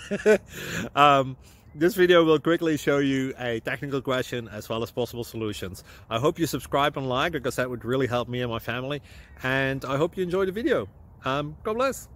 This video will quickly show you a technical question as well as possible solutions. I hope you subscribe and like, because that would really help me and my family. And I hope you enjoy the video. God bless.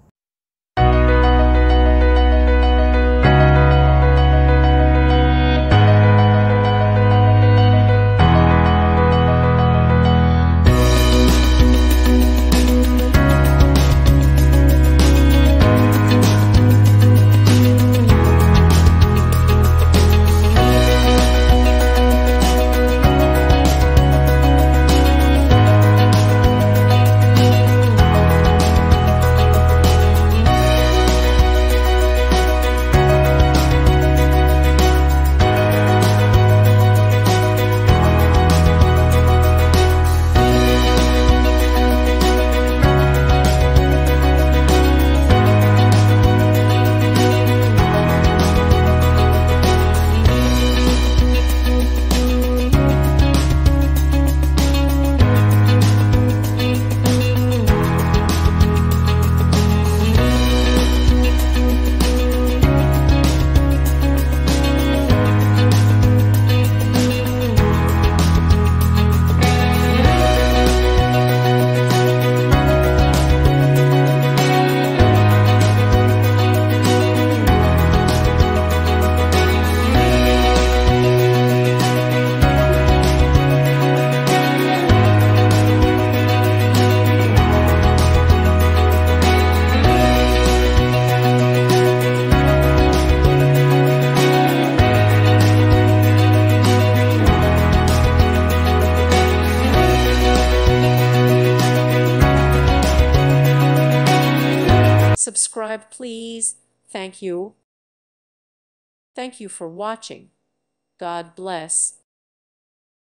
Subscribe, please. Thank you. Thank you for watching. God bless.